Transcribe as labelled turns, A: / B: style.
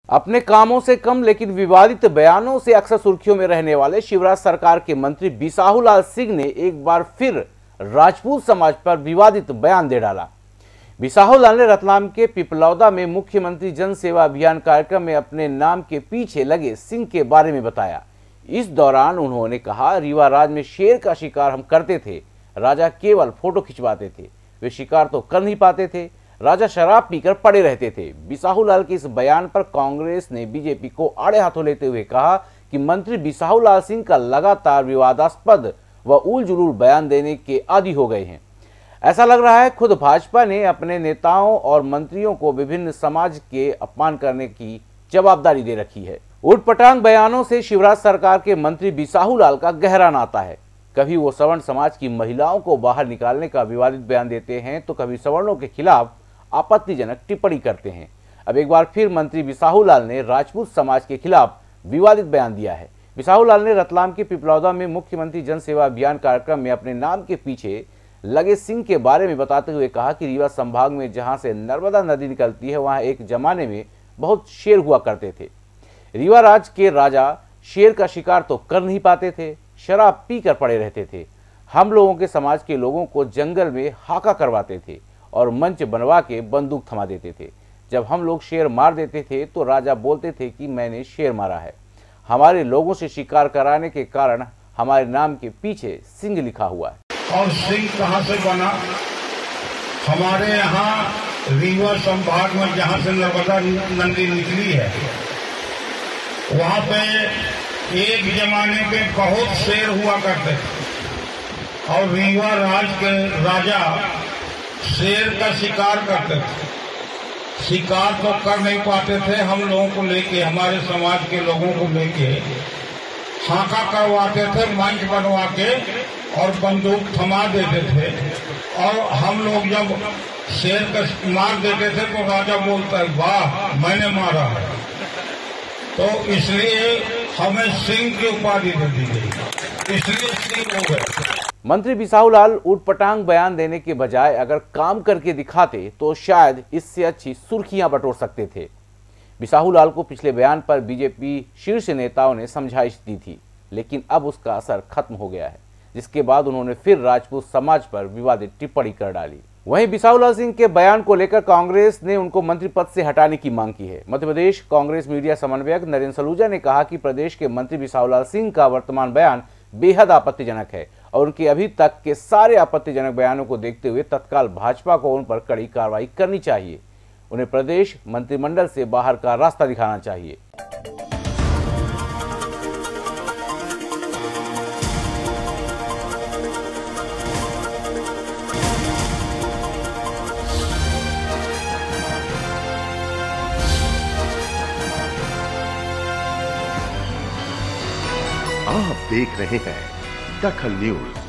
A: अपने कामों से कम लेकिन विवादित बयानों से अक्सर सुर्खियों में रहने वाले शिवराज सरकार के मंत्री बिसाहुलाल सिंह ने एक बार फिर राजपूत समाज पर विवादित बयान दे डाला। बिसाहुलाल ने रतलाम के पिपलौदा में मुख्यमंत्री जन सेवा अभियान कार्यक्रम में अपने नाम के पीछे लगे सिंह के बारे में बताया। इस दौरान उन्होंने कहा, रीवा राज में शेर का शिकार हम करते थे, राजा केवल फोटो खिंचवाते थे, वे शिकार तो कर नहीं पाते थे, राजा शराब पीकर पड़े रहते थे। बिसाहुलाल के इस बयान पर कांग्रेस ने बीजेपी को आड़े हाथों लेते हुए कहा कि मंत्री बिसाहुलाल सिंह का लगातार विवादास्पद व उलझुल बयान देने के आदी हो गए हैं। ऐसा लग रहा है खुद भाजपा ने अपने नेताओं और मंत्रियों को विभिन्न समाज के अपमान करने की जवाबदारी दे रखी है। उटपटांग बयानों से शिवराज सरकार के मंत्री बिसाहुलाल का गहरा नाता है। कभी वो सवर्ण समाज की महिलाओं को बाहर निकालने का विवादित बयान देते हैं तो कभी सवर्णों के खिलाफ आपत्तिजनक टिप्पणी करते हैं। अब एक बार फिर मंत्री बिसाहुलाल ने राजपूत समाज के खिलाफ विवादित बयान दिया है। बिसाहुलाल ने रतलाम के पिपलौदा में मुख्यमंत्री जन सेवा अभियान कार्यक्रम में अपने नाम के पीछे लगे सिंह के बारे में बताते हुए कहा कि रीवा संभाग में जहां से नर्मदा नदी निकलती है वहां एक जमाने में बहुत शेर हुआ करते थे। रीवा राज के राजा शेर का शिकार तो कर नहीं पाते थे, शराब पीकर पड़े रहते थे। हम लोगों के समाज के लोगों को जंगल में हाका करवाते थे और मंच बनवा के बंदूक थमा देते थे। जब हम लोग शेर मार देते थे तो राजा बोलते थे कि मैंने शेर मारा है। हमारे लोगों से शिकार कराने के कारण हमारे नाम के पीछे सिंह लिखा हुआ है।
B: और सिंह कहां से बना? हमारे यहाँ रीवा संभाग में जहां से नर्मदा नदी निकली है वहां पे एक जमाने पे बहुत शेर हुआ करते थे और रीवा राज के राजा शेर का शिकार करते थे। शिकार तो कर नहीं पाते थे, हम लोगों को लेके, हमारे समाज के लोगों को लेके हाका करवाते थे, मंच बनवा के और बंदूक थमा देते थे। और हम लोग जब शेर का मार देते थे तो राजा बोलता है, वाह मैंने मारा है। तो इसलिए हमें सिंह की उपाधि दे दी गई, इसलिए सिंह हो गए।
A: मंत्री बिसाहुलाल उटपटांग बयान देने के बजाय अगर काम करके दिखाते तो शायद इससे अच्छी सुर्खियां बटोर सकते थे। बिसाहुलाल को पिछले बयान पर बीजेपी शीर्ष नेताओं ने समझाइश दी थी, लेकिन अब उसका असर खत्म हो गया है, जिसके बाद उन्होंने फिर राजपूत समाज पर विवादित टिप्पणी कर डाली। वहीं बिसाहुलाल सिंह के बयान को लेकर कांग्रेस ने उनको मंत्री पद से हटाने की मांग की है। मध्य प्रदेश कांग्रेस मीडिया समन्वयक नरेंद्र सलूजा ने कहा कि प्रदेश के मंत्री बिसाहुलाल सिंह का वर्तमान बयान बेहद आपत्तिजनक है और उनके अभी तक के सारे आपत्तिजनक बयानों को देखते हुए तत्काल भाजपा को उन पर कड़ी कार्रवाई करनी चाहिए। उन्हें प्रदेश मंत्रिमंडल से बाहर का रास्ता दिखाना चाहिए।
C: आप देख रहे हैं दखल न्यूज।